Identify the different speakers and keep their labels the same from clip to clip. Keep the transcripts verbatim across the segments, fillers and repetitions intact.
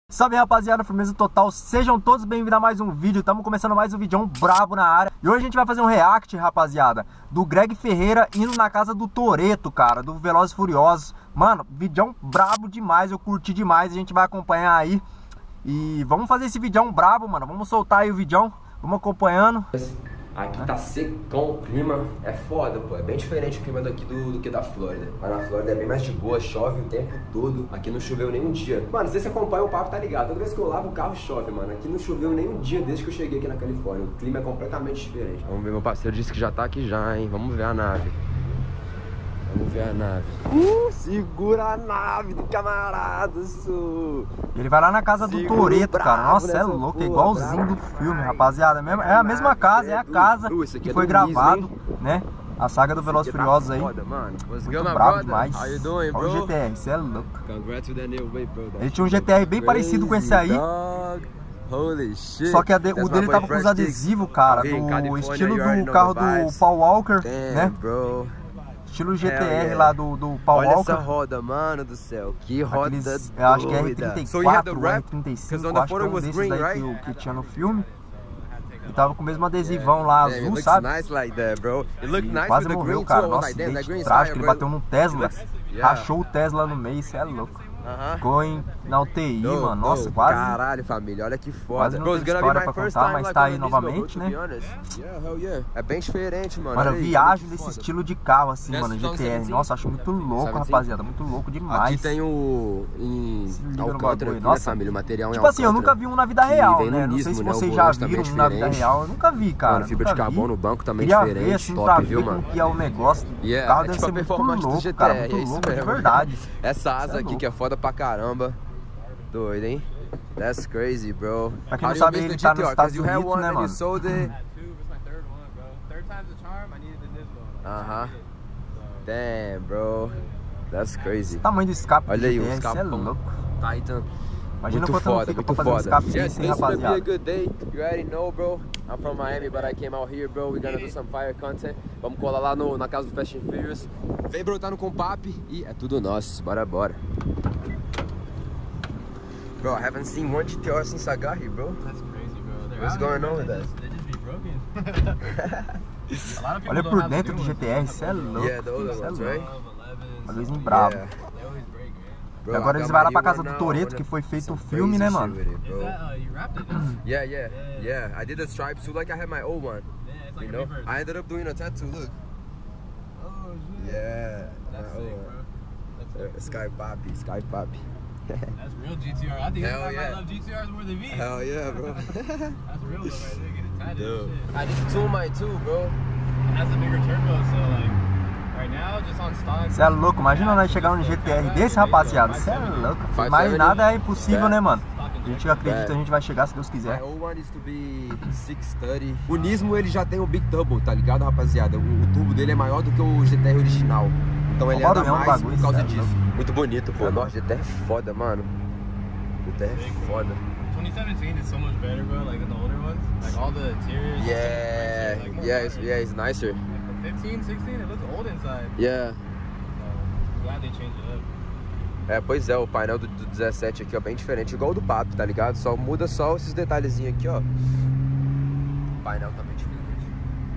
Speaker 1: Salve rapaziada, firmeza total, sejam todos bem-vindos a mais um vídeo. Estamos começando mais um vídeo brabo na área. E hoje a gente vai fazer um react, rapaziada, do Greg Ferreira indo na casa do Toretto, cara, do Velozes e Furiosos. Mano, vídeo brabo demais, eu curti demais, a gente vai acompanhar aí. E vamos fazer esse vídeo brabo, mano, vamos soltar aí o vídeo, vamos acompanhando.
Speaker 2: Aqui tá secão o clima, é foda, pô, é bem diferente o clima daqui do, do que da Flórida. Mas na Flórida é bem mais de boa, chove o tempo todo. Aqui não choveu nem um dia. Mano, se você acompanha o papo, tá ligado? Toda vez que eu lavo o carro chove, mano. Aqui não choveu nem um dia desde que eu cheguei aqui na Califórnia. O clima é completamente diferente. Vamos ver, meu parceiro disse que já tá aqui já, hein? Vamos ver a nave. Vamos ver a nave. Uh, segura a nave do camarada, su.
Speaker 1: Ele vai lá na casa do Toretto, cara. Nossa, é louco, é igualzinho do filme, rapaziada. É a mesma casa, é a casa que foi gravado, né? A saga do Velozes e Furiosos aí. Muito brabo demais. Olha o G T R, isso é louco. Ele tinha um G T R bem parecido com esse aí. Só que o dele tava com os adesivos, cara, do estilo do carro do Paul Walker, né? Estilo G T R lá do, do Paul
Speaker 2: Olha
Speaker 1: Walker.
Speaker 2: Essa roda, mano do céu. Que roda
Speaker 1: Aqueles, eu acho que é R trinta e quatro ou R trinta e cinco, acho que é um desses green, daí right? que, que tinha no filme. E tava com o mesmo adesivão lá, yeah, azul, sabe? Nice like that, bro. E nice quase morreu, cara. Nossa, acidente trágico, ele bateu num Tesla, yeah. Rachou o Tesla no meio, isso é louco. Uh-huh. Ficou em, na U T I, no, mano, nossa, no, quase.
Speaker 2: Caralho, família, olha que foda.
Speaker 1: Quase não tem história pra contar, mas tá aí novamente, né?
Speaker 2: Yeah, yeah. É bem diferente, mano.
Speaker 1: Mano, eu viajo nesse estilo de carro, assim, mano, G T R. Nossa, acho muito louco, rapaziada, muito louco demais.
Speaker 2: Aqui tem o... em Alcântara, aqui,
Speaker 1: nossa,
Speaker 2: né, família, o material
Speaker 1: tipo assim, eu nunca vi um na vida real, né? Não sei se vocês já viram um na vida real, eu nunca vi, cara.
Speaker 2: Fibra de carbono no banco também
Speaker 1: diferente, assim, top, viu, mano? Que é o negócio, o carro deve ser muito louco, cara, muito louco, de verdade.
Speaker 2: Essa asa aqui que é foda pra caramba. Doido, hein? That's crazy, bro.
Speaker 1: Pra quem não sabe, ele tá nos Estados Unidos, né, mano?
Speaker 2: Aham. Damn, bro. That's crazy.
Speaker 1: O tamanho do escape do
Speaker 2: Olha aí,
Speaker 1: G T R,
Speaker 2: o escape.
Speaker 1: é louco.
Speaker 2: Titan.
Speaker 1: Imagina
Speaker 2: muito
Speaker 1: quanto
Speaker 2: foda,
Speaker 1: não fica
Speaker 2: muito
Speaker 1: pra fazer um
Speaker 2: foda.
Speaker 1: escape desse, hein, rapaziada.
Speaker 2: It's gonna be a good day. You already know, bro. I'm from Miami, but I came out here, bro. We're gonna do some fire content. Vamos colar lá no, na casa do Fast and Furious. Vem, bro, tá no Compap e é tudo nosso. Bora, bora. Bro, I haven't seen one G T R since I got here, bro.
Speaker 3: That's crazy, bro.
Speaker 2: What's going on with that?
Speaker 3: They just be broken. A lot of people
Speaker 1: Olha
Speaker 3: don't
Speaker 1: por
Speaker 3: have
Speaker 1: dentro
Speaker 3: the
Speaker 1: do
Speaker 3: new
Speaker 1: G T R,
Speaker 3: ones.
Speaker 1: isso é louco.
Speaker 2: Yeah, the older
Speaker 1: Isso é
Speaker 2: ones,
Speaker 1: louco.
Speaker 2: right?
Speaker 1: Uma vez em brabo.
Speaker 3: Yeah. They always break, man.
Speaker 2: Bro,
Speaker 1: E agora
Speaker 2: I
Speaker 1: eles
Speaker 2: got
Speaker 1: vão lá
Speaker 2: my
Speaker 1: pra
Speaker 2: new
Speaker 1: casa
Speaker 2: one
Speaker 1: do
Speaker 2: now,
Speaker 1: Toretto,
Speaker 2: and
Speaker 1: que foi feito o
Speaker 2: some
Speaker 1: filme, né,
Speaker 2: crazy
Speaker 1: mano?
Speaker 2: shit with it,
Speaker 3: Is
Speaker 2: bro.
Speaker 3: that, uh, you wrapped it, no?
Speaker 2: Yeah, yeah, yeah. I did the stripes too, like I had my old one.
Speaker 3: Yeah, it's like
Speaker 2: You
Speaker 3: a
Speaker 2: know,
Speaker 3: reverse.
Speaker 2: I ended up doing a tattoo. Look.
Speaker 3: Oh, shit.
Speaker 2: Yeah.
Speaker 3: That's
Speaker 2: my
Speaker 3: sick,
Speaker 2: old
Speaker 3: bro.
Speaker 2: one.
Speaker 3: That's sick.
Speaker 2: Sky Poppy, Sky Poppy.
Speaker 3: That's real G T R. I think
Speaker 2: Hell
Speaker 3: I
Speaker 2: yeah.
Speaker 3: love G T Rs more than V.
Speaker 2: Hell yeah, bro.
Speaker 3: That's real though, right there. Get it tatted and shit.
Speaker 2: I just tuned mine too, bro.
Speaker 3: It has a bigger turbo, so like right now, just on stock.
Speaker 1: Você é louco, imagina nós chegar num G T R desse, rapaziada. Você é louco, mas nada é impossível, né, mano? A gente acredita que a gente vai chegar se Deus quiser.
Speaker 2: My old one used to be six thirty. O Nismo ele já tem o Big Turbo, tá ligado, rapaziada? O, o turbo dele é maior do que o G T R original. Então ele anda mais
Speaker 1: bagulho,
Speaker 2: por causa
Speaker 1: certo?
Speaker 2: disso. Muito bonito, pô. Nossa, G T R é foda, mano. G T R é foda.
Speaker 3: twenty seventeen is so much better, bro. Like than the older ones. Like all the interiors.
Speaker 2: Yeah,
Speaker 3: like, more
Speaker 2: yeah, it's, yeah, it's nicer.
Speaker 3: Like the fifteen, sixteen, it looks old inside.
Speaker 2: Yeah.
Speaker 3: So I'm glad they changed it up.
Speaker 2: É, pois é, o painel do, do dezessete aqui, ó, bem diferente, igual o do Papo, tá ligado? Só muda só esses detalhezinhos aqui, ó. O painel também diferente.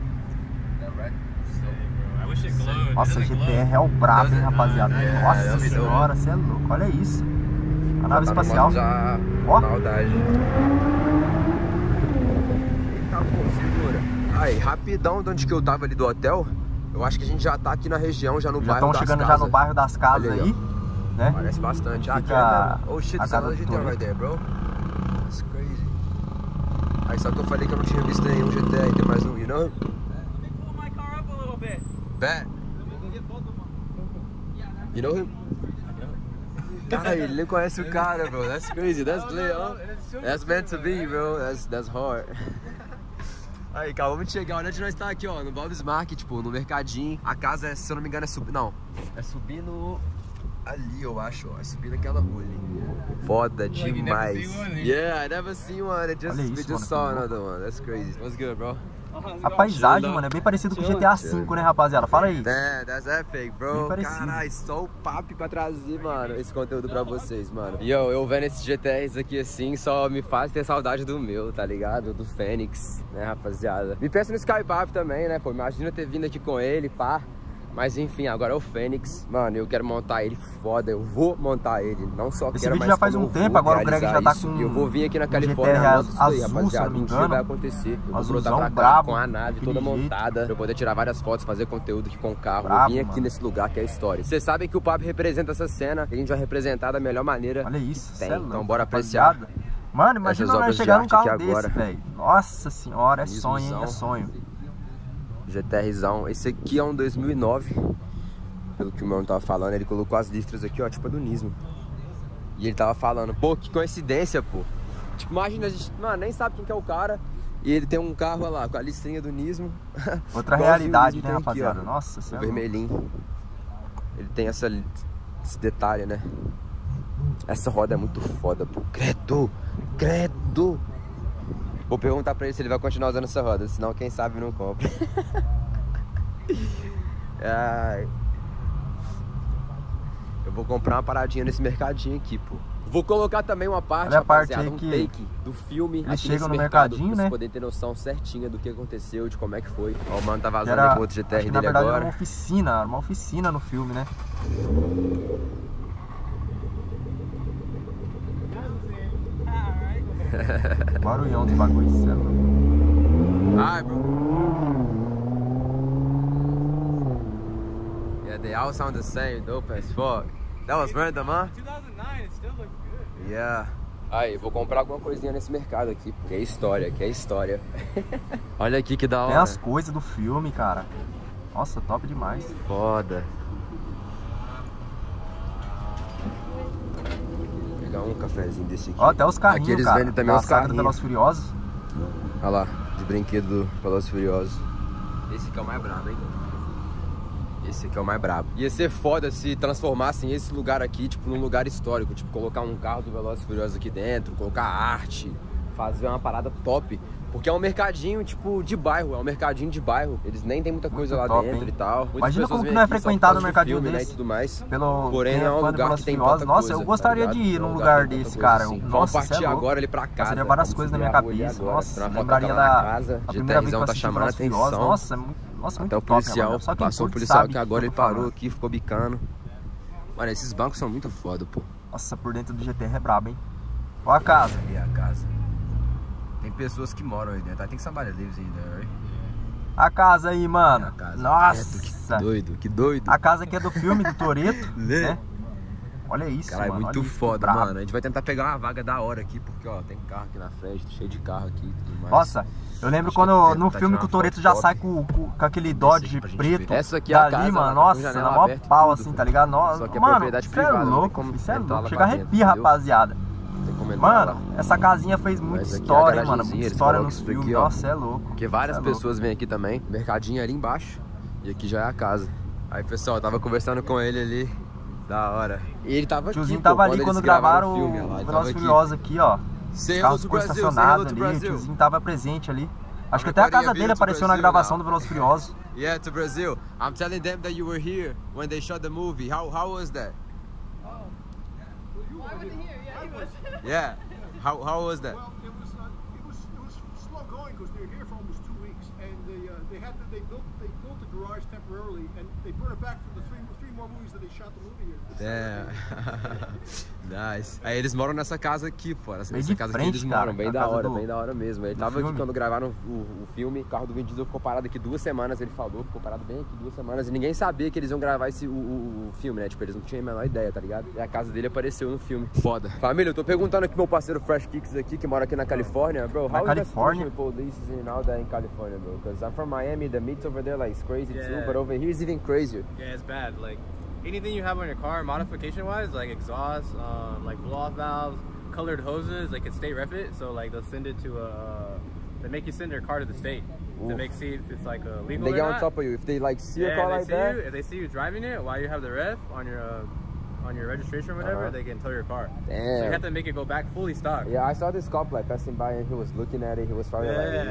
Speaker 3: I wish it glowed.
Speaker 1: Nossa, G T R é o brabo, hein, rapaziada. Nossa senhora, você é louco, olha isso. A nave espacial. Ó.
Speaker 2: Maldade. Eita, pô, segura. Aí, rapidão de onde que eu tava ali do hotel, eu acho que a gente já tá aqui na região, já no
Speaker 1: Já
Speaker 2: bairro
Speaker 1: estão
Speaker 2: das
Speaker 1: chegando
Speaker 2: casas.
Speaker 1: já no bairro das casas
Speaker 2: Olha aí,
Speaker 1: aí, né?
Speaker 2: Parece bastante. Ah, aqui
Speaker 1: Fica
Speaker 2: é mesmo. Oh shit,
Speaker 1: a
Speaker 2: this
Speaker 1: casa
Speaker 2: is
Speaker 1: do
Speaker 2: G T R right
Speaker 1: Toretto.
Speaker 2: there, bro. That's crazy. Aí só que eu falei que eu não tinha visto nenhum G T R, tem mais um, you know?
Speaker 3: Let me pull my car up a little bit.
Speaker 2: Bet. You know him? Cara, ele nem conhece o cara, bro. That's crazy. That's lit, huh? That's meant to be, bro. That's, that's hard. Aí, acabamos de chegar. Olha onde nós tá aqui, ó. No Bob's Market, tipo, no mercadinho. A casa, é, se eu não me engano, é subindo. Não. É subindo ali, eu acho, ó. É subindo aquela rua ali. Foda demais. Yeah, I never seen one. It just,
Speaker 1: Olha
Speaker 2: we
Speaker 1: isso,
Speaker 2: just
Speaker 1: mano,
Speaker 2: saw another one. That's crazy. What's good, bro?
Speaker 1: A paisagem, mano, é bem parecido com o G T A cinco, né, rapaziada? Fala aí.
Speaker 2: É, that's epic, bro. Caralho, só o papo pra trazer, mano, esse conteúdo pra vocês, mano. E eu, eu vendo esses G T Rs aqui assim, só me faz ter saudade do meu, tá ligado? Do Fênix, né, rapaziada? Me pensa no Skypap também, né, pô? Imagina ter vindo aqui com ele, pá. Mas enfim, agora é o Fênix. Mano, eu quero montar ele foda. Eu vou montar ele. Não só
Speaker 1: Esse
Speaker 2: quero,
Speaker 1: vídeo
Speaker 2: mas
Speaker 1: já faz um tempo. Agora o Greg já tá com...
Speaker 2: Eu vou vir aqui na
Speaker 1: um
Speaker 2: Califórnia,
Speaker 1: G T R
Speaker 2: monto isso daí,
Speaker 1: azul,
Speaker 2: rapaziada.
Speaker 1: se não me
Speaker 2: Um dia
Speaker 1: engano.
Speaker 2: vai acontecer. Eu vou
Speaker 1: Azulzão
Speaker 2: brotar pra cá
Speaker 1: brabo,
Speaker 2: com a nave toda
Speaker 1: jeito.
Speaker 2: montada. Pra eu poder tirar várias fotos, fazer conteúdo aqui com o carro.
Speaker 1: Brabo,
Speaker 2: eu vim aqui
Speaker 1: mano.
Speaker 2: nesse lugar que é a história. Vocês sabem que o Papo representa essa cena. A gente vai representar da melhor maneira.
Speaker 1: Olha isso,
Speaker 2: tem.
Speaker 1: cê é
Speaker 2: Então
Speaker 1: louco,
Speaker 2: bora apreciar.
Speaker 1: rapaziada. Mano, imagina
Speaker 2: essas
Speaker 1: nós
Speaker 2: obras de
Speaker 1: chegar num
Speaker 2: arte
Speaker 1: carro
Speaker 2: aqui
Speaker 1: desse,
Speaker 2: agora.
Speaker 1: velho. Nossa senhora, é sonho, hein? É
Speaker 2: Turismozão.
Speaker 1: sonho.
Speaker 2: GTRzão. Esse aqui é um dois mil e nove. Pelo que o meu tava falando, ele colocou as listras aqui, ó, tipo a do Nismo. E ele tava falando, pô, que coincidência, pô. Tipo, imagina, a gente, mano, nem sabe quem que é o cara. E ele tem um carro, olha lá, com a listrinha do Nismo.
Speaker 1: Outra
Speaker 2: Igualzinho
Speaker 1: realidade,
Speaker 2: o Nismo
Speaker 1: né,
Speaker 2: tem aqui,
Speaker 1: rapaziada?
Speaker 2: ó.
Speaker 1: Nossa
Speaker 2: O
Speaker 1: senhora.
Speaker 2: vermelhinho. Ele tem essa, esse detalhe, né? Essa roda é muito foda, pô. Credo! Credo! Vou perguntar pra ele se ele vai continuar usando essa roda, senão quem sabe não compra. Ai. Eu vou comprar uma paradinha nesse mercadinho aqui, pô. Vou colocar também uma parte,
Speaker 1: Olha a parte
Speaker 2: rapaziada,
Speaker 1: aí
Speaker 2: um
Speaker 1: que
Speaker 2: take do filme
Speaker 1: eles
Speaker 2: aqui
Speaker 1: chegam
Speaker 2: nesse
Speaker 1: no
Speaker 2: mercado,
Speaker 1: mercadinho,
Speaker 2: pra
Speaker 1: né?
Speaker 2: vocês poderem ter noção certinha do que aconteceu, de como é que foi. Ó, o mano tá vazando
Speaker 1: Era,
Speaker 2: aí com outro G T R
Speaker 1: acho que, na
Speaker 2: dele
Speaker 1: verdade,
Speaker 2: agora.
Speaker 1: era uma oficina, era uma oficina no filme, né? Barulhão do bagulho, céu.
Speaker 2: Hi, bro. Yeah, they all sound the same, dope as fuck. That was random, huh?
Speaker 3: two thousand nine, it still looks good.
Speaker 2: Yeah. Aí, vou comprar alguma coisinha nesse mercado aqui, porque é história, que é história. Olha aqui que da hora.
Speaker 1: Tem as coisas do filme, cara. Nossa, top demais.
Speaker 2: Foda. Vou pegar um cafezinho desse aqui.
Speaker 1: Ó, até os carrinhos,
Speaker 2: Aqui eles
Speaker 1: cara,
Speaker 2: vendem também
Speaker 1: da
Speaker 2: os
Speaker 1: saga do
Speaker 2: carrinhos.
Speaker 1: Velozes e Furiosos.
Speaker 2: Olha lá, de brinquedo do Velozes e Furiosos. Esse aqui é o mais brabo, hein? Esse aqui é o mais brabo. Ia ser foda se transformassem esse lugar aqui, tipo, num lugar histórico. Tipo, colocar um carro do Velozes e Furiosos aqui dentro, colocar arte, fazer uma parada top. Porque é um mercadinho, tipo, de bairro. É um mercadinho de bairro. Eles nem tem muita coisa
Speaker 1: Muito
Speaker 2: lá
Speaker 1: top,
Speaker 2: dentro
Speaker 1: hein?
Speaker 2: e tal. Muitas
Speaker 1: Imagina
Speaker 2: pessoas
Speaker 1: como que
Speaker 2: vêm
Speaker 1: não é
Speaker 2: aqui só por
Speaker 1: frequentado
Speaker 2: causa
Speaker 1: um
Speaker 2: do
Speaker 1: mercadinho
Speaker 2: filme, né,
Speaker 1: desse.
Speaker 2: e tudo mais.
Speaker 1: Pelo,
Speaker 2: Porém,
Speaker 1: quem
Speaker 2: não é um
Speaker 1: fã do
Speaker 2: lugar
Speaker 1: Velozes
Speaker 2: que
Speaker 1: e
Speaker 2: tem
Speaker 1: Furiosos.
Speaker 2: tanta
Speaker 1: Nossa,
Speaker 2: coisa,
Speaker 1: eu gostaria
Speaker 2: tá
Speaker 1: de
Speaker 2: ligado?
Speaker 1: ir
Speaker 2: É um
Speaker 1: num
Speaker 2: lugar
Speaker 1: lugar
Speaker 2: que tem
Speaker 1: desse,
Speaker 2: tanta
Speaker 1: cara.
Speaker 2: coisa assim.
Speaker 1: Nossa,
Speaker 2: Vamos
Speaker 1: cê é
Speaker 2: partir
Speaker 1: louco.
Speaker 2: agora ali pra casa.
Speaker 1: Passaria várias
Speaker 2: Vamos
Speaker 1: coisas na
Speaker 2: subir
Speaker 1: minha
Speaker 2: a rua ali
Speaker 1: cabeça.
Speaker 2: agora,
Speaker 1: Nossa,
Speaker 2: tirar uma foto
Speaker 1: lembraria
Speaker 2: lá na
Speaker 1: da
Speaker 2: casa.
Speaker 1: a primeira vez que eu
Speaker 2: GTRzão tá
Speaker 1: assisti
Speaker 2: chamando a
Speaker 1: Velozes e Furiosos.
Speaker 2: atenção.
Speaker 1: Nossa, é muito, nossa, muito
Speaker 2: Até o
Speaker 1: top,
Speaker 2: policial,
Speaker 1: mano. Só quem
Speaker 2: passou o
Speaker 1: curte
Speaker 2: policial
Speaker 1: sabe
Speaker 2: que
Speaker 1: do
Speaker 2: agora
Speaker 1: eu
Speaker 2: ele
Speaker 1: tô
Speaker 2: parou
Speaker 1: falando.
Speaker 2: aqui, ficou bicando. Mano, esses bancos são muito foda, pô.
Speaker 1: Nossa, por dentro do G T R é brabo, hein? Ó a casa.
Speaker 2: Ali é a casa. Tem pessoas que moram aí dentro. I think somebody lives in there, right?
Speaker 1: A casa aí, mano.
Speaker 2: A casa.
Speaker 1: Nossa.
Speaker 2: Credo, que doido, que doido.
Speaker 1: A casa aqui é do filme do Toretto,
Speaker 2: Né?
Speaker 1: né? Olha isso,
Speaker 2: Cara, é
Speaker 1: mano.
Speaker 2: muito
Speaker 1: olha isso,
Speaker 2: foda,
Speaker 1: brabo.
Speaker 2: mano. A gente vai tentar pegar uma vaga da hora aqui, porque, ó, tem carro aqui na frente, cheio de carro aqui e tudo mais.
Speaker 1: Nossa, eu lembro
Speaker 2: Acho
Speaker 1: quando
Speaker 2: que
Speaker 1: no
Speaker 2: tentar
Speaker 1: filme
Speaker 2: tirar
Speaker 1: que o
Speaker 2: uma
Speaker 1: Toretto
Speaker 2: foto
Speaker 1: já
Speaker 2: top.
Speaker 1: sai com, com, com aquele
Speaker 2: Esse
Speaker 1: Dodge
Speaker 2: aqui pra gente
Speaker 1: preto.
Speaker 2: ver. Essa aqui é a
Speaker 1: dali,
Speaker 2: casa,
Speaker 1: mano.
Speaker 2: ela tá com
Speaker 1: Nossa,
Speaker 2: janela
Speaker 1: na maior
Speaker 2: aberta e
Speaker 1: pau
Speaker 2: tudo.
Speaker 1: assim, tá ligado? No,
Speaker 2: Só que é
Speaker 1: mano,
Speaker 2: propriedade
Speaker 1: cê é
Speaker 2: privada, não tem
Speaker 1: louco,
Speaker 2: como
Speaker 1: isso é
Speaker 2: entrar
Speaker 1: louco.
Speaker 2: lá
Speaker 1: Chega a
Speaker 2: pra
Speaker 1: arrepia,
Speaker 2: dentro,
Speaker 1: rapaziada.
Speaker 2: Não tem como entrar lá.
Speaker 1: Mano, essa casinha fez muita
Speaker 2: Mas aqui é a
Speaker 1: história, hein, mano.
Speaker 2: garagenzinha,
Speaker 1: Muita
Speaker 2: eles
Speaker 1: história
Speaker 2: colocam
Speaker 1: nos
Speaker 2: isso
Speaker 1: filmes.
Speaker 2: aqui, ó.
Speaker 1: Nossa, é louco.
Speaker 2: Porque várias
Speaker 1: Cê é louco.
Speaker 2: pessoas vêm aqui também. Mercadinho ali embaixo. E aqui já é a casa. Aí, pessoal, eu tava conversando com ele ali. Da hora. E ele tava
Speaker 1: O tiozinho
Speaker 2: aqui,
Speaker 1: tava
Speaker 2: pô,
Speaker 1: ali quando
Speaker 2: eles
Speaker 1: gravaram
Speaker 2: o filme,
Speaker 1: o
Speaker 2: ó lá, ele
Speaker 1: Velozes
Speaker 2: tava
Speaker 1: e
Speaker 2: aqui.
Speaker 1: Furiosos aqui, ó.
Speaker 2: Say
Speaker 1: Os
Speaker 2: hello
Speaker 1: carros
Speaker 2: to
Speaker 1: ficou
Speaker 2: Brazil, say
Speaker 1: estacionados
Speaker 2: hello to
Speaker 1: ali, o
Speaker 2: Brazil.
Speaker 1: tiozinho tava presente ali. Acho que
Speaker 2: I'm
Speaker 1: até a
Speaker 2: recording a
Speaker 1: casa
Speaker 2: video
Speaker 1: dele
Speaker 2: to
Speaker 1: apareceu na
Speaker 2: Brazil
Speaker 1: gravação
Speaker 2: now.
Speaker 1: do Velozes e Furiosos.
Speaker 2: Yeah, to Brazil. I'm telling them that you were here when they shot the movie. How how was that?
Speaker 4: Well, I wasn't here. Yeah, he was.
Speaker 2: Yeah. How how was that?
Speaker 5: Well, it was uh, it was it was slow going because they were here for almost two weeks, and they uh, they had to, they built they built the garage temporarily, and they brought it back for the three three more movies that they shot the movie here.
Speaker 2: Damn. Nice. Aí eles moram nessa casa aqui, pô. Nessa
Speaker 1: Bem de
Speaker 2: casa
Speaker 1: frente,
Speaker 2: que eles
Speaker 1: cara,
Speaker 2: moram, bem
Speaker 1: a
Speaker 2: da
Speaker 1: casa
Speaker 2: hora,
Speaker 1: do-
Speaker 2: bem da hora mesmo. Ele
Speaker 1: do
Speaker 2: tava aqui
Speaker 1: filme.
Speaker 2: quando gravaram o, o filme, o carro do Vin Diesel ficou parado aqui duas semanas, ele falou, ficou parado bem aqui duas semanas e ninguém sabia que eles iam gravar esse, o, o, o filme, né? Tipo, eles não tinham a menor ideia, tá ligado? E a casa dele apareceu no filme. Foda. Família, eu tô perguntando aqui meu parceiro Fresh Kicks aqui, que mora aqui na Califórnia. Bro,
Speaker 1: Na
Speaker 2: how
Speaker 1: Califórnia?
Speaker 2: is the police in all that in California, bro? Because I'm from Miami, the meat over there like is crazy
Speaker 3: Yeah.
Speaker 2: too, but over here is even crazier.
Speaker 3: Yeah, it's bad. Like anything you have on your car, modification wise, like exhaust, um, like blow off valves, colored hoses, like it's state refit. So like they'll send it to a, they make you send your car to the state
Speaker 2: Oof.
Speaker 3: to make see if it's like a
Speaker 2: And
Speaker 3: legal
Speaker 2: they
Speaker 3: or
Speaker 2: get on
Speaker 3: not.
Speaker 2: top of you. If they like see your
Speaker 3: Yeah,
Speaker 2: car
Speaker 3: they
Speaker 2: like
Speaker 3: see
Speaker 2: that,
Speaker 3: you. If they see you driving it while you have the ref on your uh, on your registration or whatever,
Speaker 2: Uh-huh.
Speaker 3: they can tow your car. So you
Speaker 2: damn.
Speaker 3: have to make it go back fully stock.
Speaker 2: Yeah, I saw this cop like passing by and he was looking at it. He was probably
Speaker 3: Yeah.
Speaker 2: like,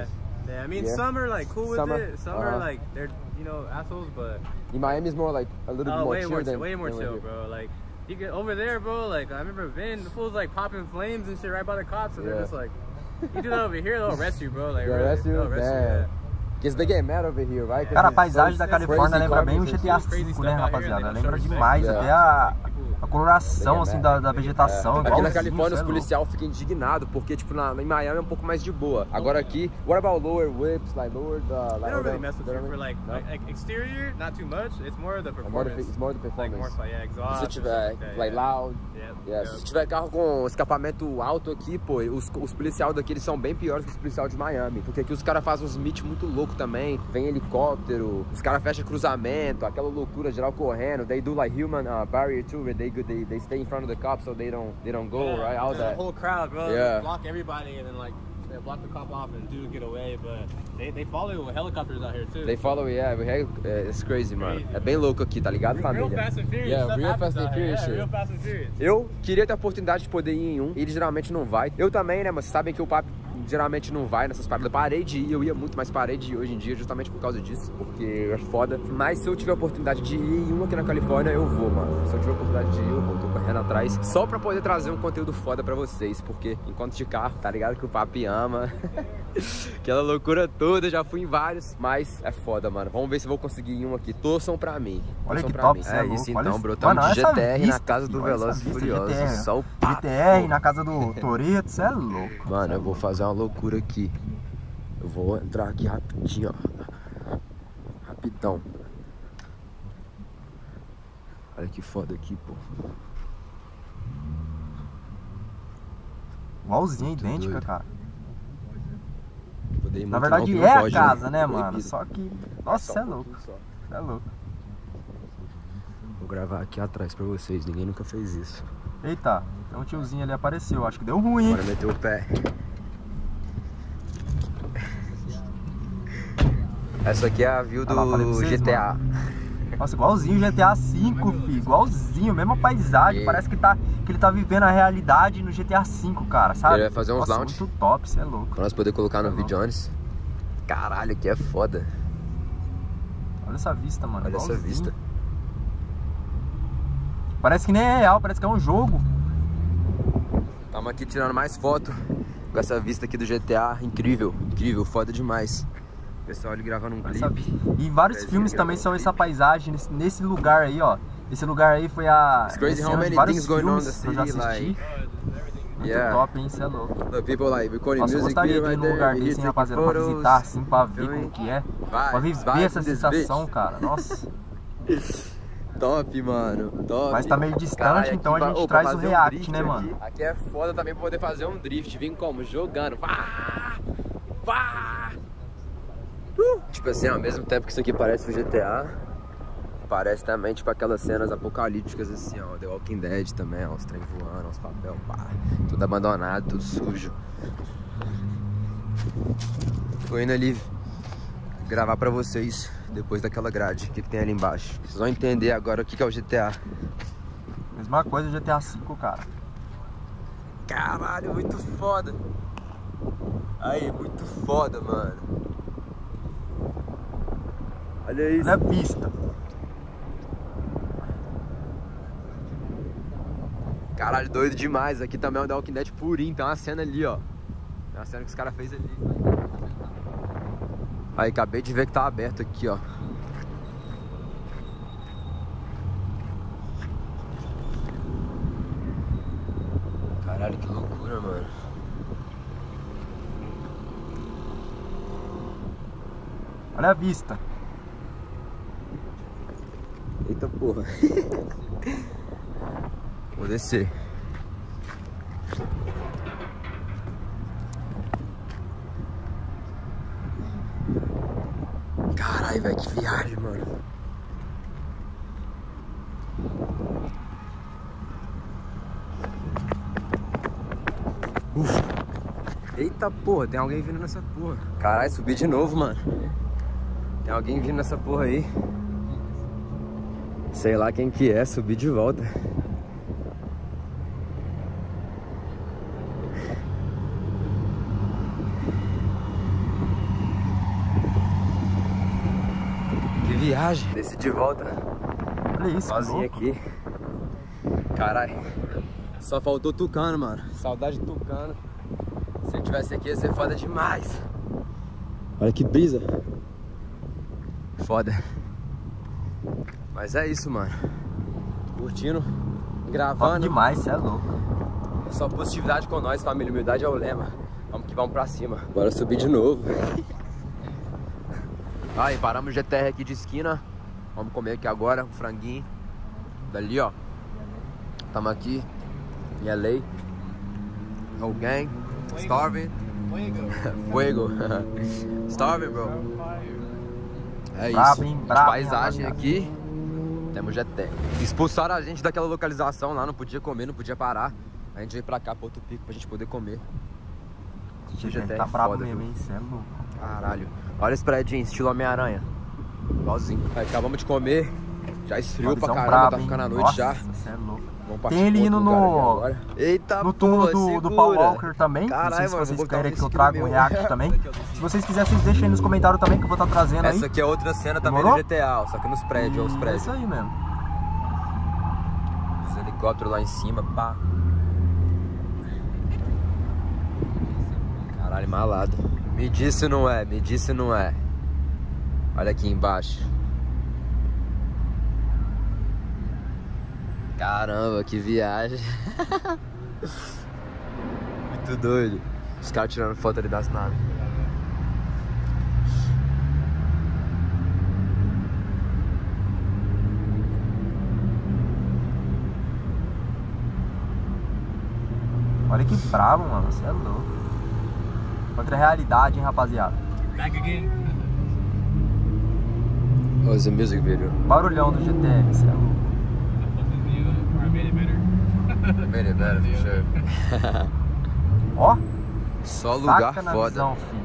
Speaker 3: Yeah, I mean,
Speaker 2: Yeah.
Speaker 3: some are like cool with
Speaker 2: Summer,
Speaker 3: it. Some
Speaker 2: uh-huh.
Speaker 3: are like they're you know assholes, but
Speaker 2: In Miami is more like a little bit
Speaker 3: uh,
Speaker 2: more
Speaker 3: way
Speaker 2: chill
Speaker 3: more
Speaker 2: than
Speaker 3: way more
Speaker 2: than
Speaker 3: chill,
Speaker 2: here.
Speaker 3: bro. Like you get over there, bro. Like I remember Vin, the fool's like popping flames and shit right by the cops, and
Speaker 2: Yeah.
Speaker 3: they're just like, you do that over here, they'll arrest you, bro. Like
Speaker 2: They'll
Speaker 3: really,
Speaker 2: arrest you?
Speaker 3: they'll arrest you.
Speaker 2: Damn.
Speaker 3: Yeah.
Speaker 2: Because they get mad over here, right? 'Cause
Speaker 1: Cara, a
Speaker 2: it's
Speaker 1: paisagem
Speaker 2: so
Speaker 1: da
Speaker 2: crazy
Speaker 1: Califórnia lembra bem o
Speaker 2: cars and
Speaker 1: G T A
Speaker 2: shit.
Speaker 1: cinco, né, rapaziada? Lembra demais,
Speaker 2: Yeah.
Speaker 1: até a, a coloração, assim, da, da vegetação.
Speaker 2: É. Aqui
Speaker 1: igualzinho,
Speaker 2: na Califórnia
Speaker 1: cê
Speaker 2: os
Speaker 1: é louco.
Speaker 2: policiais ficam indignados, porque tipo, na, em Miami é um pouco mais de boa. Agora aqui, what about lower whips, like lower the...
Speaker 3: They
Speaker 2: Like,
Speaker 3: don't really mess with
Speaker 2: they
Speaker 3: you
Speaker 2: don't-
Speaker 3: for like,
Speaker 2: no?
Speaker 3: like, like exterior, not too much. It's more the
Speaker 2: É more the-
Speaker 3: performance.
Speaker 2: It's more the
Speaker 3: Like
Speaker 2: performance.
Speaker 3: more, yeah, exhaust.
Speaker 2: Se
Speaker 3: and
Speaker 2: tiver,
Speaker 3: stuff that,
Speaker 2: like,
Speaker 3: yeah.
Speaker 2: loud.
Speaker 3: Yeah.
Speaker 2: Yeah.
Speaker 3: yeah.
Speaker 2: Se tiver carro com escapamento alto aqui, pô, os, os policiais daqui eles são bem piores que os policiais de Miami. Porque aqui os caras fazem uns meet muito louco também. Vem helicóptero, os caras fecham cruzamento, aquela loucura geral correndo. They do like human uh, barrier too, where they, go- they they stay in front of the cops so they don't they don't go,
Speaker 3: Yeah,
Speaker 2: right? All
Speaker 3: there's a
Speaker 2: that.
Speaker 3: whole crowd, bro.
Speaker 2: Yeah.
Speaker 3: They block everybody and then like they block the cop off and dude get away. But they, they follow with helicopters out here too.
Speaker 2: They follow, yeah, we have, uh, it's crazy, mano.
Speaker 3: Crazy.
Speaker 2: É bem louco aqui, tá ligado,
Speaker 3: Real
Speaker 2: família?
Speaker 3: Fast and Furious.
Speaker 2: Yeah,
Speaker 3: stuff
Speaker 2: real
Speaker 3: happens
Speaker 2: Fast and
Speaker 3: out here.
Speaker 2: Furious
Speaker 3: Yeah,
Speaker 2: shit.
Speaker 3: real Fast and Furious.
Speaker 2: Eu queria ter a oportunidade de poder ir em um, ele geralmente não vai. Eu também, né, mas vocês sabem que o papo geralmente não vai nessas paradas. Eu parei de ir, eu ia muito, mas parei de ir hoje em dia justamente por causa disso, porque eu acho foda. Mas se eu tiver a oportunidade de ir em um aqui na Califórnia, eu vou, mano. Se eu tiver a oportunidade de ir, eu vou, tô correndo atrás, só pra poder trazer um conteúdo foda pra vocês, porque enquanto de carro, tá ligado que o papi ama. Aquela loucura toda, já fui em vários, mas é foda, mano. Vamos ver se eu vou conseguir ir um aqui. Torçam pra mim.
Speaker 1: Olha
Speaker 2: Torçam
Speaker 1: que
Speaker 2: pra
Speaker 1: top,
Speaker 2: mim.
Speaker 1: cê é
Speaker 2: É
Speaker 1: louco.
Speaker 2: isso
Speaker 1: Olha
Speaker 2: então,
Speaker 1: esse-
Speaker 2: bro. Tamo
Speaker 1: Mano,
Speaker 2: de
Speaker 1: olha essa
Speaker 2: G T R na
Speaker 1: vista,
Speaker 2: casa do
Speaker 1: filho, olha essa
Speaker 2: Velozes e
Speaker 1: vista,
Speaker 2: Furiosos.
Speaker 1: G T R.
Speaker 2: Só o papo.
Speaker 1: G T R na casa do Toretto, cê é louco.
Speaker 2: Mano, eu vou fazer uma loucura aqui. Eu vou entrar aqui rapidinho, ó. Rapidão. Olha que foda aqui, pô.
Speaker 1: Igualzinha,
Speaker 2: Muito
Speaker 1: idêntica,
Speaker 2: doido.
Speaker 1: cara.
Speaker 2: Poder ir
Speaker 1: Na
Speaker 2: muito
Speaker 1: verdade
Speaker 2: alto
Speaker 1: é
Speaker 2: não
Speaker 1: a
Speaker 2: pode,
Speaker 1: casa, né,
Speaker 2: Proibido.
Speaker 1: mano? Só que. Nossa,
Speaker 2: Só
Speaker 1: cê é
Speaker 2: um
Speaker 1: louco.
Speaker 2: pouquinho só.
Speaker 1: Cê é louco.
Speaker 2: Vou gravar aqui atrás pra vocês, ninguém nunca fez isso.
Speaker 1: Eita, tem um tiozinho ali apareceu. Acho que deu ruim, hein?
Speaker 2: Bora meter o pé. Essa aqui é a view
Speaker 1: Ah lá, falei pra
Speaker 2: do
Speaker 1: vocês,
Speaker 2: G T A.
Speaker 1: Nossa, igualzinho o G T A cinco, filho. Igualzinho, mesma paisagem.
Speaker 2: E-
Speaker 1: Parece que, tá, que ele tá vivendo a realidade no G T A cinco, cara, sabe?
Speaker 2: Ele vai fazer uns
Speaker 1: Nossa,
Speaker 2: launch.
Speaker 1: muito top, cê é louco.
Speaker 2: Pra nós poder colocar no
Speaker 1: Tá
Speaker 2: vídeo antes. Caralho, aqui é foda.
Speaker 1: Olha essa vista, mano.
Speaker 2: Olha essa
Speaker 1: igualzinho.
Speaker 2: vista.
Speaker 1: Parece que nem é real, parece que é um jogo.
Speaker 2: Tamo aqui tirando mais foto com essa vista aqui do G T A. Incrível, incrível, foda demais. O pessoal ali gravando um
Speaker 1: Essa
Speaker 2: clipe.
Speaker 1: vista. E vários
Speaker 2: Parece
Speaker 1: filmes
Speaker 2: que
Speaker 1: também
Speaker 2: gravou
Speaker 1: são
Speaker 2: um
Speaker 1: essa
Speaker 2: clipe.
Speaker 1: paisagem, nesse, nesse lugar aí, ó. Esse lugar aí foi a.
Speaker 2: It's crazy
Speaker 1: cena
Speaker 2: how
Speaker 1: de
Speaker 2: many
Speaker 1: vários
Speaker 2: things going on in the
Speaker 1: filmes que eu já
Speaker 2: city,
Speaker 1: assisti.
Speaker 2: like-
Speaker 1: Muito
Speaker 2: Yeah.
Speaker 1: top, hein? Cê é louco.
Speaker 2: The people like recording
Speaker 1: Nossa, eu
Speaker 2: music
Speaker 1: gostaria
Speaker 2: video
Speaker 1: de ir
Speaker 2: right
Speaker 1: num
Speaker 2: there.
Speaker 1: lugar
Speaker 2: and
Speaker 1: desse,
Speaker 2: you
Speaker 1: hein,
Speaker 2: taking
Speaker 1: rapaziada, pra
Speaker 2: photos.
Speaker 1: visitar, assim, pra ver
Speaker 2: Feeling?
Speaker 1: como que é.
Speaker 2: Vibes,
Speaker 1: Pra viver
Speaker 2: vibes
Speaker 1: essa
Speaker 2: in this
Speaker 1: sensação,
Speaker 2: bitch.
Speaker 1: cara. Nossa.
Speaker 2: Top, mano, top.
Speaker 1: Mas tá meio distante,
Speaker 2: Caralho,
Speaker 1: então a
Speaker 2: aqui
Speaker 1: gente
Speaker 2: vai- ô,
Speaker 1: traz
Speaker 2: pra
Speaker 1: o
Speaker 2: fazer um
Speaker 1: react,
Speaker 2: drift
Speaker 1: né,
Speaker 2: aqui.
Speaker 1: mano?
Speaker 2: Aqui é foda também pra poder fazer um drift. Vim como? Jogando. Vá! Vá! Uh! Tipo assim, ao mesmo tempo que isso aqui parece o G T A, parece também, tipo, aquelas cenas apocalípticas assim, ó. The Walking Dead também, ó. Os trem voando, os papel, pá. Tudo abandonado, tudo sujo. Tô indo ali gravar pra vocês depois daquela grade. O que, que tem ali embaixo. Vocês vão entender agora o que, que é o G T A.
Speaker 1: Mesma coisa do G T A cinco, cara.
Speaker 2: Caralho, muito foda. Aí, muito foda, mano. Olha isso.
Speaker 1: Olha a vista.
Speaker 2: Caralho, doido demais. Aqui também é o The Walking Dead purinho. Tem uma cena ali, ó. Tem uma cena que os caras fez ali. Aí, acabei de ver que tá aberto aqui, ó. Caralho, que loucura, mano.
Speaker 1: Olha a vista.
Speaker 2: Eita porra. Vou descer. Caralho, velho, que viagem, mano. Uf. Eita porra, tem alguém vindo nessa porra. Caralho, subi de novo, mano. Tem alguém vindo nessa porra aí. Sei lá quem que é, subi de volta. viagem. Desci de volta.
Speaker 1: Olha isso,
Speaker 2: sozinho aqui. Caralho. Só faltou Tucano, mano. Saudade de Tucano. Se ele tivesse aqui ia ser foda demais. Olha que brisa. Foda. Mas é isso, mano. Curtindo, gravando.
Speaker 1: Foda demais, cê é louco.
Speaker 2: Só positividade com nós, família. Humildade é o lema. Vamos que vamos pra cima. Bora subir de novo. Aí, paramos o G T R aqui de esquina. Vamos comer aqui agora, um franguinho. Dali, ó. Tamo aqui em L A. No gang. Starving. Fuego. Starving, bro. É isso.
Speaker 1: Brabo, hein? Brabo,
Speaker 2: paisagem aqui. Temos G T R. Expulsaram a gente daquela localização lá. Não podia comer, não podia parar. A gente veio pra cá, pro outro pico, pra gente poder comer.
Speaker 1: G T R tá brabo mesmo, hein? Cê é louco.
Speaker 2: Caralho. Olha esse prédio, estilo Homem-Aranha. Igualzinho. Aí, acabamos de comer. Já esfriou pra caramba, brabo, tá ficando a noite. Nossa, já.
Speaker 1: Cê é louco.
Speaker 2: Tem
Speaker 1: ele indo no,
Speaker 2: Eita,
Speaker 1: no túmulo do,
Speaker 2: segura.
Speaker 1: do Paul Walker também.
Speaker 2: Caralho,
Speaker 1: não sei se
Speaker 2: mano,
Speaker 1: vocês querem
Speaker 2: um
Speaker 1: que eu traga um react também. Se vocês quiserem, vocês deixem aí nos comentários também que eu vou estar trazendo aí.
Speaker 2: Essa aqui é outra cena também
Speaker 1: Demorou?
Speaker 2: do G T A, só que nos prédios,
Speaker 1: e...
Speaker 2: os prédios.
Speaker 1: É isso aí mesmo.
Speaker 2: Os helicópteros lá em cima, pá. Caralho, malado. Me disse não é, me disse não é. Olha aqui embaixo. Caramba, que viagem. Muito doido. Os caras tirando foto ali das naves.
Speaker 1: Olha que bravo, mano. Você é louco. Outra realidade, hein, rapaziada.
Speaker 3: Back again.
Speaker 2: Oh, it's a music video.
Speaker 1: Barulhão do G T R, você é louco.
Speaker 3: Made it better.
Speaker 2: Made it better, for sure.
Speaker 1: Ó.
Speaker 2: Só lugar
Speaker 1: Saca na
Speaker 2: foda.
Speaker 1: visão, filho.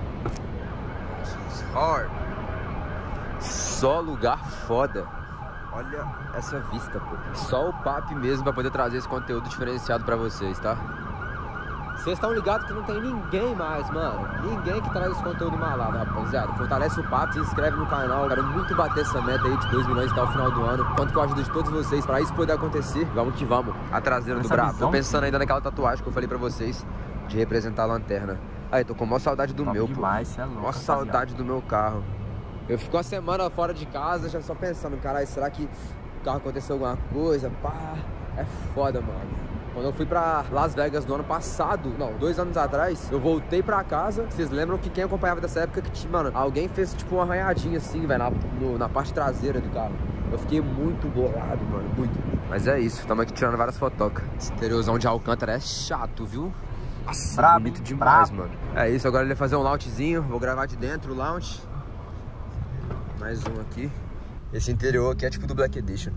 Speaker 2: Hard. Só lugar foda. Olha essa vista, pô. Só o papo mesmo pra poder trazer esse conteúdo diferenciado pra vocês, tá? Vocês estão ligados que não tem ninguém mais, mano. Ninguém que traz esse conteúdo malado, rapaziada. Fortalece o papo, se inscreve no canal. Quero muito bater essa meta aí de dois milhões até o final do ano. Quanto que eu ajudo de todos vocês pra isso poder acontecer. Vamos que vamos. A traseira do brabo. Tô pensando ainda naquela tatuagem que eu falei pra vocês. De representar a lanterna. Aí, tô com maior saudade do meu,
Speaker 1: demais,
Speaker 2: pô.
Speaker 1: É louco,
Speaker 2: maior saudade do meu carro. Eu fico uma semana fora de casa já só pensando, caralho, será que o carro aconteceu alguma coisa? Pá, é foda, mano. Quando eu fui pra Las Vegas no ano passado, não, dois anos atrás, eu voltei pra casa. Vocês lembram que quem acompanhava dessa época, que, mano, alguém fez tipo uma arranhadinha assim, velho, na, no, na parte traseira do carro. Eu fiquei muito bolado, mano, muito. Mas é isso, estamos aqui tirando várias fotocas. Esse interiorzão de Alcântara é chato, viu? Nossa,
Speaker 1: brabo,
Speaker 2: bonito demais,
Speaker 1: brabo.
Speaker 2: mano. É isso, agora ele vai fazer um launchzinho. Vou gravar de dentro o launch. Mais um aqui. Esse interior aqui é tipo do Black Edition.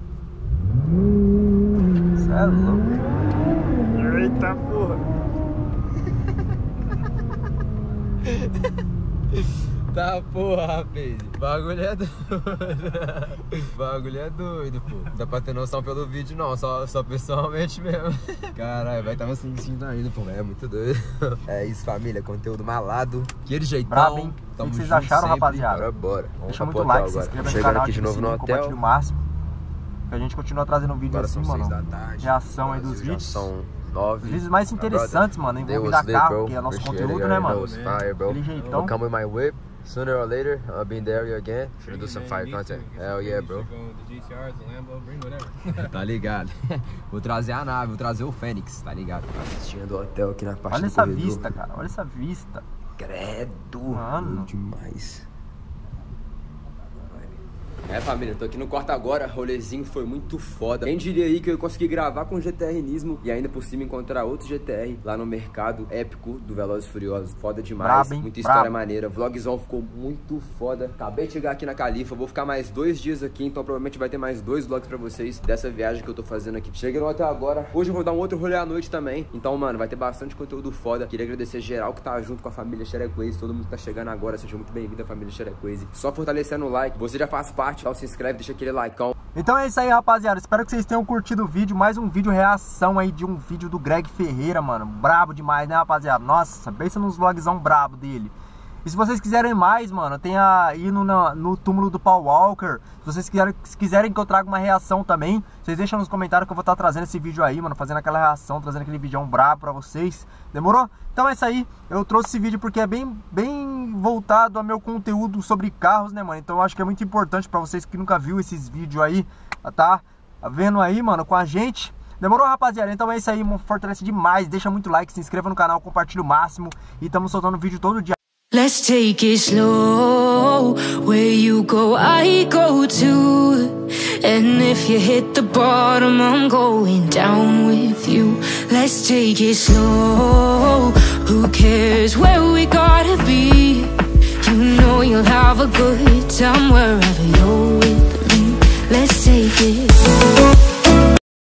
Speaker 1: Cê é louco.
Speaker 2: Eita porra. Tá porra, rapaz. Bagulho é doido. Bagulho é doido, pô. Não dá pra ter noção pelo vídeo, não. Só, só pessoalmente mesmo. Caralho, vai estar me sentindo ainda, pô. É muito doido. É isso, família. Conteúdo malado. Aquele jeitão.
Speaker 1: Brabo, hein? O que vocês acharam,
Speaker 2: sempre.
Speaker 1: rapaziada?
Speaker 2: Bora, bora. Vamos
Speaker 1: Deixa muito like, se
Speaker 2: agora.
Speaker 1: inscreva no
Speaker 2: Chegando
Speaker 1: canal,
Speaker 2: aqui de novo no hotel.
Speaker 1: Compartilha o máximo. Que a gente continua trazendo vídeo
Speaker 2: Agora
Speaker 1: assim,
Speaker 2: são
Speaker 1: mano.
Speaker 2: seis da tarde.
Speaker 1: Reação aí dos
Speaker 2: Já
Speaker 1: vídeos.
Speaker 2: são nove.
Speaker 1: Os vídeos mais interessantes, mano, envolvendo a carro, que é nosso conteúdo, né, mano?
Speaker 2: Fire, bro.
Speaker 1: Aquele jeitão.
Speaker 2: I'll come with my whip. Sooner or later, I'll be in the area again. Should do some fire content. Hell yeah, bro. Tá ligado? Vou trazer a nave, vou trazer o Fênix, tá ligado? Assistindo o hotel aqui na parte
Speaker 1: Olha
Speaker 2: do
Speaker 1: essa
Speaker 2: corredor.
Speaker 1: vista, cara. Olha essa vista.
Speaker 2: Credo.
Speaker 1: Mano.
Speaker 2: Demais. É, família, tô aqui no quarto agora, rolezinho foi muito foda. Quem diria aí que eu consegui gravar com o G T R Nismo e ainda por cima encontrar outro G T R lá no mercado épico do Velozes e Furiosos. Foda demais,
Speaker 1: Brabo, hein?
Speaker 2: muita história
Speaker 1: Brabo.
Speaker 2: maneira. Vlogzão ficou muito foda. Acabei de chegar aqui na Califa, vou ficar mais dois dias aqui, então provavelmente vai ter mais dois vlogs pra vocês dessa viagem que eu tô fazendo aqui. Cheguei no hotel agora, hoje eu vou dar um outro rolê à noite também. Então, mano, vai ter bastante conteúdo foda. Queria agradecer geral que tá junto com a família Xerequaze, todo mundo que tá chegando agora, seja muito bem-vindo à família Xerequaze. Só fortalecendo o like, você já faz parte, então se inscreve, deixa aquele likeão.
Speaker 1: Então é isso aí, rapaziada. Espero que vocês tenham curtido o vídeo. Mais um vídeo reação aí de um vídeo do Greg Ferreira, mano. Brabo demais, né, rapaziada? Nossa, pensa nos vlogzão brabo dele. E se vocês quiserem mais, mano, tem a ir no, no túmulo do Paul Walker. Se vocês quiserem, se quiserem que eu traga uma reação também, vocês deixam nos comentários que eu vou estar trazendo esse vídeo aí, mano, fazendo aquela reação, trazendo aquele vídeo brabo pra vocês. Demorou? Então é isso aí. Eu trouxe esse vídeo porque é bem, bem voltado ao meu conteúdo sobre carros, né, mano? Então eu acho que é muito importante pra vocês que nunca viu esses vídeos aí, tá vendo aí, mano, com a gente. Demorou, rapaziada? Então é isso aí, fortalece demais. Deixa muito like, se inscreva no canal, compartilha o máximo. E estamos soltando vídeo todo dia.
Speaker 6: Let's take it slow. Where you go, I go too. And if you hit the bottom, I'm going down with you. Let's take it slow. Who cares where we gotta be? You know you'll have a good time wherever you're with me. Let's take it slow.